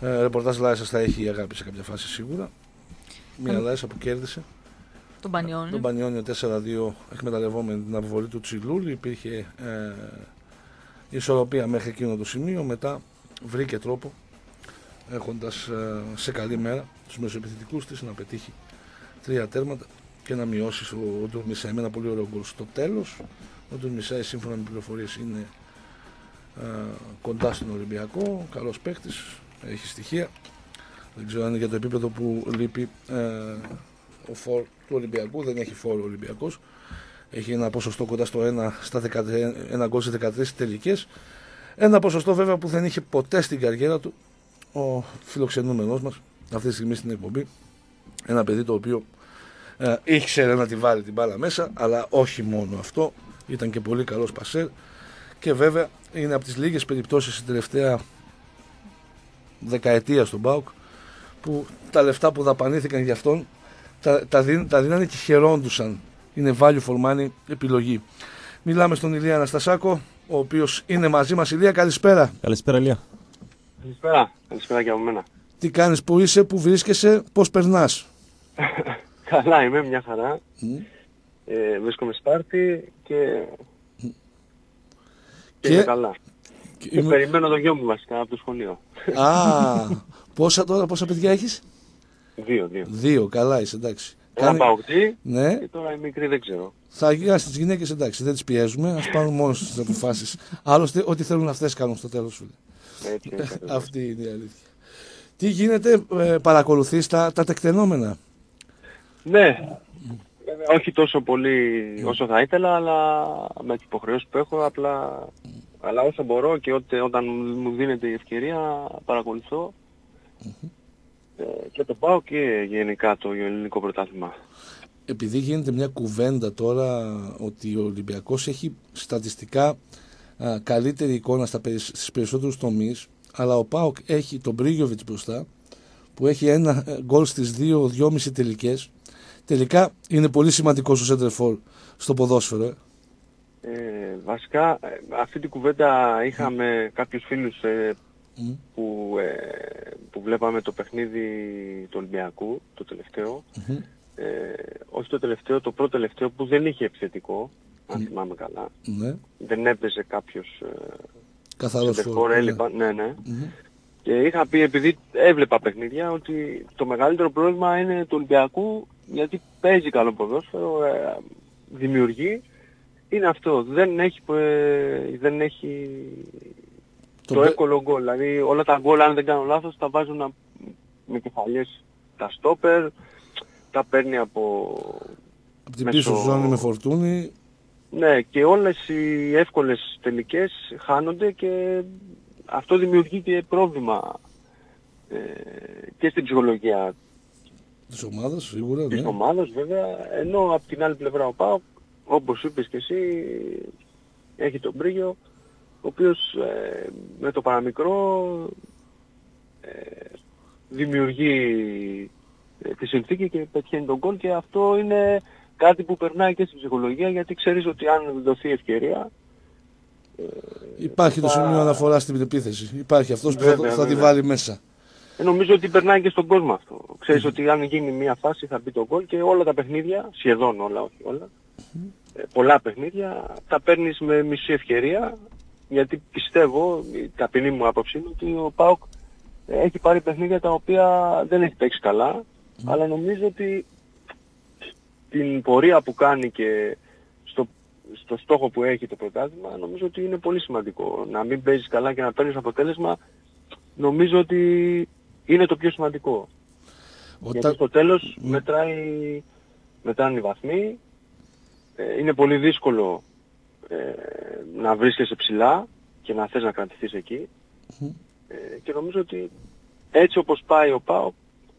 Ρεπορτάζ Λάρισας θα έχει η Αγάπη σε κάποια φάση σίγουρα. Μια Λάρισα που κέρδισε τον Πανιόνιο 4-2 εκμεταλλευόμενη την αποβολή του Τσιλούλη. Υπήρχε ισορροπία μέχρι εκείνο το σημείο. Μετά βρήκε τρόπο, έχοντας σε καλή μέρα τους μεσοεπιθετικούς της, να πετύχει 3 τέρματα και να μειώσει ο Ντουρμισάη με ένα πολύ ωραίο γκολ στο τέλος. Ο Ντουρμισάη, σύμφωνα με πληροφορίες, είναι κοντά στον Ολυμπιακό, καλός παίκτης, έχει στοιχεία. Δεν ξέρω αν είναι για το επίπεδο που λείπει ο φόρ του Ολυμπιακού. Δεν έχει φόρ ο Ολυμπιακός. Έχει ένα ποσοστό κοντά στο 1 γκολ σε 13 τελικές. Ένα ποσοστό βέβαια που δεν είχε ποτέ στην καριέρα του ο φιλοξενούμενος μας αυτή τη στιγμή στην εκπομπή. Ένα παιδί το οποίο ήξερε να τη βάλει την μπάλα μέσα, αλλά όχι μόνο αυτό. Ήταν και πολύ καλός πασέρ και βέβαια είναι από τις λίγες περιπτώσεις στην τελευταία δεκαετία στον ΠΑΟΚ που τα λεφτά που δαπανήθηκαν για αυτόν τα δίνανε και χαιρόντουσαν. Είναι value for money επιλογή. Μιλάμε στον Ηλία Αναστασάκο, ο οποίος είναι μαζί μας. Ηλία, καλησπέρα. Καλησπέρα, Ηλία. Καλησπέρα και από μένα. Τι κάνεις, πού είσαι, πού βρίσκεσαι, πώς περνάς? Καλά είμαι, μια χαρά. Βρίσκομαι Σπάρτη και είμαι καλά. Και περιμένω το γιο μου βασικά από το σχολείο. Πόσα παιδιά έχεις? 2. Καλά είσαι, εντάξει. Ένα παοκτή, ναι. Και τώρα η μικρή δεν ξέρω. Θα γιάσει τις γυναίκες, εντάξει, δεν τις πιέζουμε, ας πάρουν μόνος τις αποφάσεις. Άλλωστε, ό,τι θέλουν αυτές κάνουν στο τέλος, φίλε. Αυτή είναι η αλήθεια. Τι γίνεται, παρακολουθείς τα τεκτενόμενα? Ναι, όχι τόσο πολύ όσο θα ήθελα, αλλά με τις υποχρεώσεις που έχω, αλλά όσο μπορώ και όταν μου δίνεται η ευκαιρία παρακολουθώ και το πάω και γενικά το ελληνικό πρωτάθλημα. Επειδή γίνεται μια κουβέντα τώρα ότι ο Ολυμπιακός έχει στατιστικά καλύτερη εικόνα στις περισσότερους τομείς, αλλά ο ΠΑΟΚ έχει τον Μπρίγιοβιτς μπροστά που έχει ένα γκολ στις 2-2,5 τελικές. Τελικά είναι πολύ σημαντικό στο center for στο ποδόσφαιρο. Βασικά αυτή την κουβέντα είχαμε κάποιους φίλους που βλέπαμε το παιχνίδι του Ολυμπιακού, το τελευταίο. Όχι το τελευταίο, το πρώτο τελευταίο που δεν είχε επιθετικό, αν θυμάμαι καλά. Δεν έπαιζε κάποιος καθαρός φόρ. Ναι. Και είχα πει, επειδή έβλεπα παιχνίδια, ότι το μεγαλύτερο πρόβλημα είναι του Ολυμπιακού, γιατί παίζει καλό ποδόσφαιρο, δημιουργεί. Είναι αυτό, δεν έχει το εύκολο γκολ. Δηλαδή όλα τα γκολ, αν δεν κάνω λάθος, τα βάζουν με κεφαλιές τα στόπερ, τα παίρνει από την πίσω ζώνη με Φορτούνη. Ναι, και όλες οι εύκολες τελικές χάνονται και αυτό δημιουργεί και πρόβλημα και στην ψυχολογία της ομάδας, σίγουρα. Της ομάδας βέβαια, ενώ από την άλλη πλευρά ο ΠΑΟΚ, όπως είπες και εσύ, έχει τον Μπρίγιο, ο οποίος με το παραμικρό δημιουργεί τη συνθήκη και πετυχαίνει τον γκολ, και αυτό είναι κάτι που περνάει και στην ψυχολογία, γιατί ξέρεις ότι αν δοθεί ευκαιρία υπάρχει το σημείο αναφορά στην επίθεση. Υπάρχει αυτός που θα τη βάλει μέσα. Νομίζω ότι περνάει και στον κόσμο αυτό. Ξέρεις ότι αν γίνει μια φάση θα μπει το γκολ, και όλα τα παιχνίδια, σχεδόν όλα, όχι όλα, πολλά παιχνίδια τα παίρνεις με μισή ευκαιρία, γιατί πιστεύω, η ταπεινή μου άποψη είναι ότι ο ΠΑΟΚ έχει πάρει παιχνίδια τα οποία δεν έχει παίξει καλά, αλλά νομίζω ότι την πορεία που κάνει και στο στόχο που έχει το πρωτάθλημα, νομίζω ότι είναι πολύ σημαντικό. Να μην παίζεις καλά και να παίρνεις αποτέλεσμα, νομίζω ότι είναι το πιο σημαντικό. Γιατί στο τέλος μετράνε οι βαθμοί, είναι πολύ δύσκολο να βρίσκεσαι ψηλά και να θες να κρατηθείς εκεί, και νομίζω ότι έτσι όπως πάει ο ΠΑΟΚ,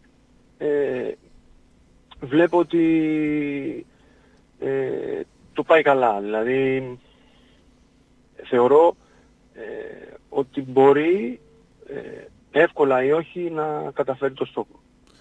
βλέπω ότι το πάει καλά. Δηλαδή θεωρώ ότι μπορεί εύκολα ή όχι να καταφέρει το στόχο.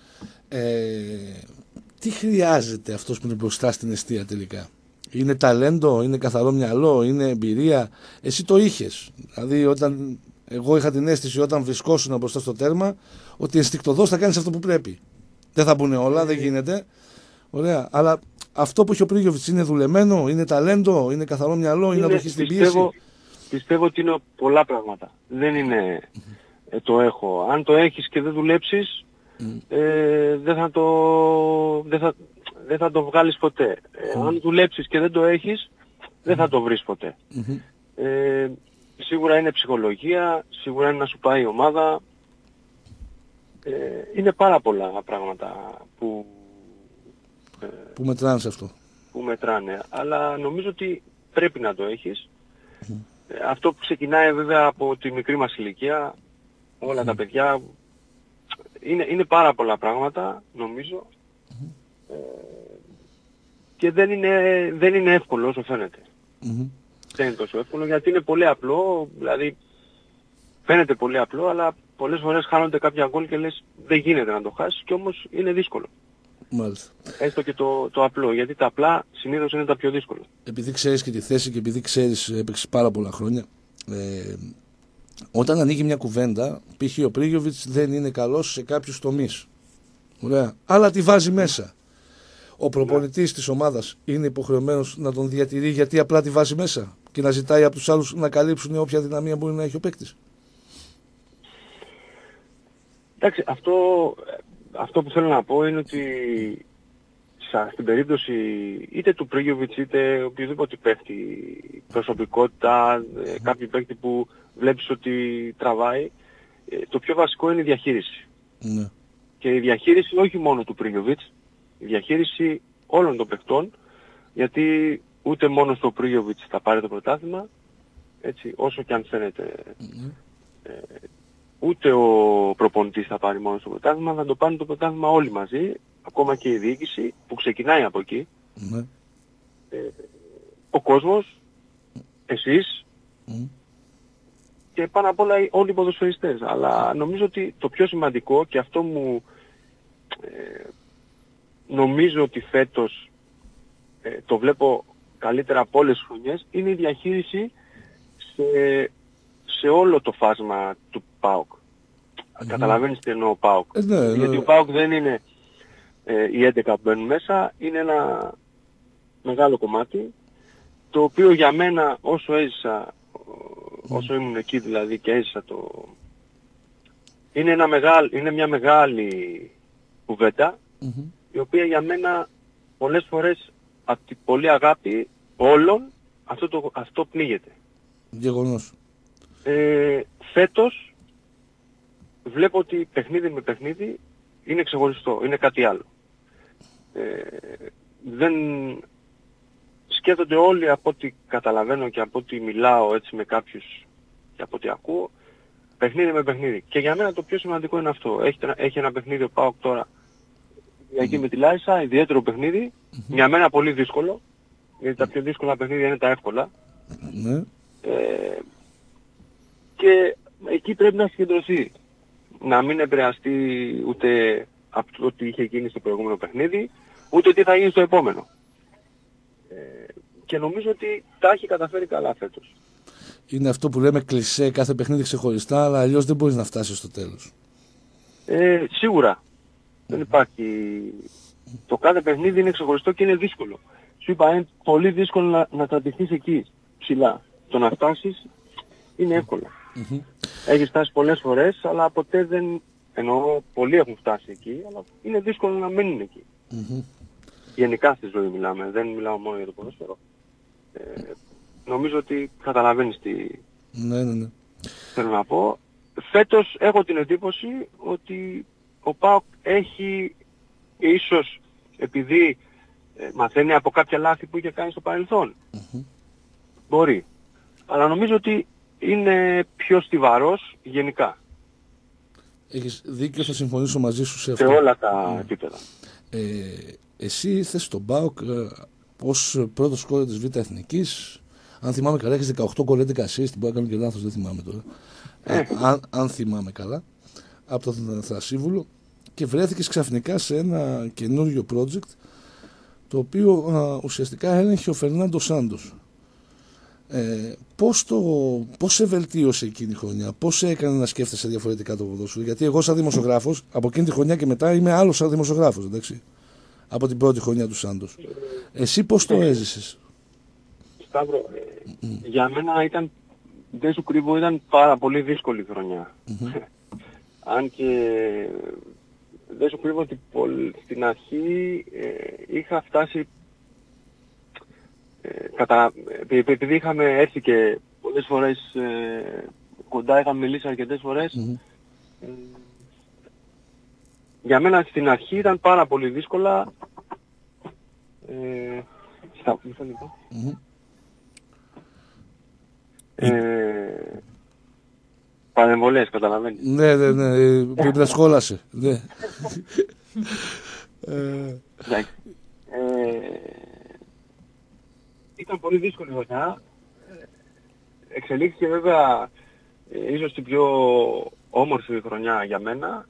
Τι χρειάζεται αυτός που είναι μπροστά στην εστία τελικά? Είναι ταλέντο, είναι καθαρό μυαλό, είναι εμπειρία? Εσύ το είχες. Δηλαδή όταν Εγώ είχα την αίσθηση όταν βρισκόσουν μπροστά στο τέρμα ότι ενστικτωδώς θα κάνεις αυτό που πρέπει. Δεν θα μπουν όλα, δεν γίνεται. Ωραία. Αλλά αυτό που έχει ο Πρίγιοβιτς είναι δουλεμένο, είναι ταλέντο, είναι καθαρό μυαλό, είναι αντοχή στην πίεση. Πιστεύω ότι είναι πολλά πράγματα. Δεν είναι το έχω. Αν το έχεις και δεν δουλέψεις, δεν θα το βγάλεις ποτέ. Αν δουλέψεις και δεν το έχεις, δεν θα το βρεις ποτέ. Σίγουρα είναι ψυχολογία, σίγουρα είναι να σου πάει η ομάδα. Είναι πάρα πολλά πράγματα που μετράνε σε αυτό. Που μετράνε. Αλλά νομίζω ότι πρέπει να το έχεις. Αυτό που ξεκινάει βέβαια από τη μικρή μας ηλικία, όλα τα παιδιά, είναι πάρα πολλά πράγματα, νομίζω. Και δεν είναι εύκολο όσο φαίνεται. Δεν είναι τόσο εύκολο γιατί είναι πολύ απλό, δηλαδή φαίνεται πολύ απλό, αλλά πολλές φορές χάνονται κάποια γκολ και λες δεν γίνεται να το χάσεις και όμως είναι δύσκολο. Μάλιστα. Έστω και το απλό, γιατί τα απλά συνήθως είναι τα πιο δύσκολα. Επειδή ξέρεις και τη θέση και επειδή ξέρεις, έπαιξες πάρα πολλά χρόνια, όταν ανοίγει μια κουβέντα, π.χ. ο Πρίγιοβιτς δεν είναι καλός σε κάποιους τομείς. Ωραία. Αλλά τη βάζει μέσα. Ο προπονητής της ομάδας είναι υποχρεωμένος να τον διατηρεί γιατί απλά τη βάζει μέσα και να ζητάει από τους άλλους να καλύψουν όποια δυναμία μπορεί να έχει ο παίκτης. Εντάξει, αυτό που θέλω να πω είναι ότι στην περίπτωση είτε του Πρίγιοβιτς είτε οποιοδήποτε παίκτη, προσωπικότητα, κάποιο παίκτη που βλέπεις ότι τραβάει, το πιο βασικό είναι η διαχείριση. Ναι. Και η διαχείριση όχι μόνο του Πρίγιοβιτς, η διαχείριση όλων των παιχτών, γιατί ούτε μόνο στο Πρίγιοβιτς θα πάρει το πρωτάθλημα, έτσι, όσο και αν φαίνεται, ούτε ο προπονητής θα πάρει μόνο στο πρωτάθλημα, θα το πάρουν το πρωτάθλημα όλοι μαζί, ακόμα και η διοίκηση που ξεκινάει από εκεί, ο κόσμος, εσείς και πάνω απ' όλα όλοι οι ποδοσφαιριστές. Αλλά νομίζω ότι το πιο σημαντικό και αυτό μου νομίζω ότι φέτος το βλέπω καλύτερα από όλες τις χρονιές, είναι η διαχείριση σε όλο το φάσμα του ΠΑΟΚ. Καταλαβαίνεις τι εννοώ ΠΑΟΚ. Γιατί ο ΠΑΟΚ δεν είναι οι 11 που μπαίνουν μέσα, είναι ένα μεγάλο κομμάτι, το οποίο για μένα όσο έζησα, όσο ήμουν εκεί δηλαδή και έζησα είναι μια μεγάλη κουβέντα, η οποία για μένα πολλές φορές από την πολλή αγάπη όλων αυτό πνίγεται. Γεγονός. Φέτος βλέπω ότι παιχνίδι με παιχνίδι είναι ξεχωριστό, είναι κάτι άλλο. Δεν σκέφτονται όλοι, από ό,τι καταλαβαίνω και από ό,τι μιλάω έτσι με κάποιους και από ό,τι ακούω, παιχνίδι με παιχνίδι. Και για μένα το πιο σημαντικό είναι αυτό. Έχει ένα παιχνίδι ο ΠΑΟΚ τώρα εκεί με τη Λάρισα, ιδιαίτερο παιχνίδι, για μένα πολύ δύσκολο, γιατί τα πιο δύσκολα παιχνίδια είναι τα εύκολα. Και εκεί πρέπει να συγκεντρωθεί. Να μην επηρεαστεί ούτε από το ότι είχε γίνει στο προηγούμενο παιχνίδι, ούτε τι θα γίνει στο επόμενο. Και νομίζω ότι τα έχει καταφέρει καλά φέτος. Είναι αυτό που λέμε κλισέ, κάθε παιχνίδι ξεχωριστά, αλλά αλλιώς δεν μπορείς να φτάσεις στο τέλος. Σίγουρα. Δεν υπάρχει. Το κάθε παιχνίδι είναι ξεχωριστό και είναι δύσκολο. Σου είπα, είναι πολύ δύσκολο να κρατηθείς εκεί ψηλά. Το να φτάσεις είναι εύκολο. Έχεις φτάσει πολλές φορές, αλλά ποτέ δεν... Εννοώ, πολλοί έχουν φτάσει εκεί, αλλά είναι δύσκολο να μένουν εκεί. Γενικά στη ζωή μιλάμε, δεν μιλάω μόνο για το ποδόσφαιρο. Νομίζω ότι καταλαβαίνεις τι θέλω να πω. Φέτος έχω την εντύπωση ότι ο ΠΑΟΚ έχει, ίσως επειδή μαθαίνει από κάποια λάθη που είχε κάνει στο παρελθόν, μπορεί. Αλλά νομίζω ότι είναι πιο στιβαρός γενικά. Έχεις δίκιο, θα συμφωνήσω μαζί σου σε αυτό. Σε όλα τα επίπεδα. Εσύ ήρθες στον ΠΑΟΚ ως πρώτος σκόρερ της Β' Εθνικής. Αν θυμάμαι καλά, έχεις 18 γκολ 11 assist, μπορεί να κάνω και λάθος, δεν θυμάμαι τώρα. Αν θυμάμαι καλά, από τον Θρασίβουλο, και βρέθηκες ξαφνικά σε ένα καινούριο project, το οποίο ουσιαστικά έλεγχε ο Φερνάντο Σάντος. Πώς σε βελτίωσε εκείνη η χρονιά, πώς σε έκανε να σκέφτεσαι διαφορετικά το ποδόσφαιρο? Γιατί εγώ σαν δημοσιογράφος από εκείνη τη χρονιά και μετά είμαι άλλος σαν δημοσιογράφος, εντάξει, από την πρώτη χρονιά του Σάντος. Εσύ πώς το έζησες? Σταύρο, για μένα ήταν, δεν σου κρύβω, ήταν πάρα πολύ δύσκολη χρονιά. Αν και δεν σου κρύβω ότι στην αρχή είχα φτάσει, επειδή είχαμε έρθει και πολλές φορές κοντά, είχαμε μιλήσει αρκετές φορές, για μένα στην αρχή ήταν πάρα πολύ δύσκολα. Παρεμβολές, καταλαβαίνεις. Ναι, πρέπει να σχόλασε. Ναι. Ήταν πολύ δύσκολη χρονιά. Εξελίχθηκε βέβαια ίσως την πιο όμορφη χρονιά για μένα,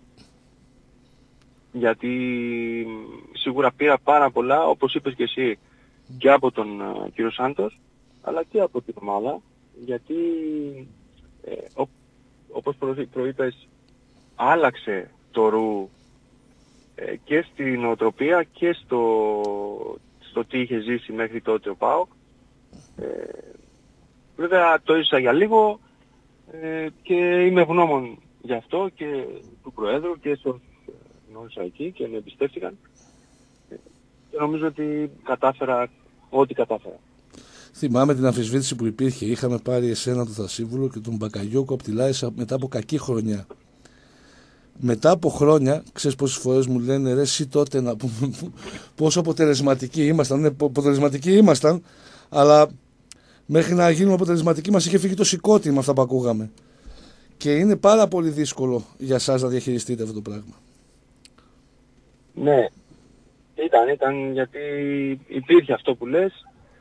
γιατί σίγουρα πήρα πάρα πολλά, όπως είπες και εσύ, και από τον κύριο Σάντος, αλλά και από την ομάδα, γιατί όπως προείπες, άλλαξε το ρου και στην νοοτροπία και στο τι είχε ζήσει μέχρι τότε ο ΠΑΟΚ. Βέβαια το έζησα για λίγο και είμαι ευγνώμων γι' αυτό και του Προέδρου και στους γνώρισα εκεί και με εμπιστεύτηκαν και νομίζω ότι κατάφερα ό,τι κατάφερα. Θυμάμαι την αμφισβήτηση που υπήρχε. Είχαμε πάρει εσένα τον Θασίβουλο και τον Μπακαγιώκο από τη Λάρισα μετά από κακή χρονιά. Μετά από χρόνια, ξέρεις πόσες φορές μου λένε ρε εσύ τότε να πούμε πόσο αποτελεσματικοί ήμασταν. Ναι, αποτελεσματικοί ήμασταν, αλλά μέχρι να γίνουμε αποτελεσματικοί μας είχε φύγει το σηκώτη με αυτά που ακούγαμε. Και είναι πάρα πολύ δύσκολο για εσάς να διαχειριστείτε αυτό το πράγμα. Ναι, ήταν γιατί υπήρχε αυτό που λες,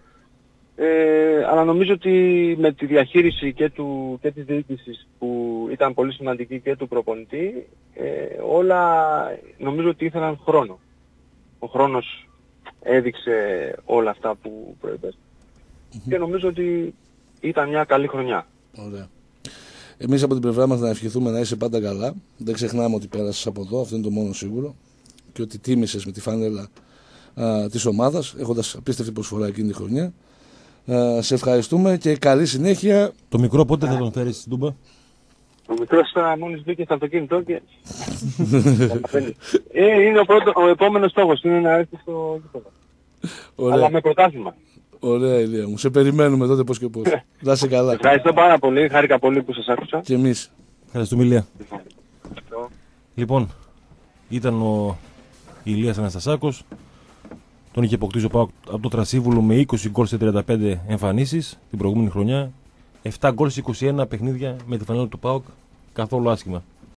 αλλά νομίζω ότι με τη διαχείριση και της διοίκησης που ήταν πολύ σημαντική και του προπονητή, όλα νομίζω ότι ήθελαν χρόνο. Ο χρόνος έδειξε όλα αυτά που προείπες και νομίζω ότι ήταν μια καλή χρονιά. Ωραία. Εμείς από την πλευρά μας να ευχηθούμε να είσαι πάντα καλά. Δεν ξεχνάμε ότι πέρασες από εδώ, αυτό είναι το μόνο σίγουρο. Και ότι τίμησες με τη φανέλα της ομάδας, έχοντας απίστευτη προσφορά εκείνη τη χρονιά. Σε ευχαριστούμε και καλή συνέχεια. Το μικρό πότε θα τον φέρεις στην Τούμπα? Ο μικρός τώρα μόλις μπήκε στο αυτοκίνητο και... είναι ο επόμενος στόχος, είναι να έρθει στο γήπεδο. Αλλά με πρωτάθλημα. Ωραία Ηλία μου, σε περιμένουμε τότε πώς και πώς. Να είσαι καλά. Ευχαριστώ πάρα πολύ, χάρηκα πολύ που σας άκουσα. Και εμείς. Ευχαριστούμε Ηλία. Λοιπόν, ήταν ο Ηλίας Αναστασάκος. Τον είχε αποκτήσει ο ΠΑΟΚ από το Τρασίβουλο με 20 γκολ σε 35 εμφανίσεις την προηγούμενη χρονιά. 7 γκολ σε 21 παιχνίδια με τη φανέλα του ΠΑΟΚ. Καθόλου άσχημα.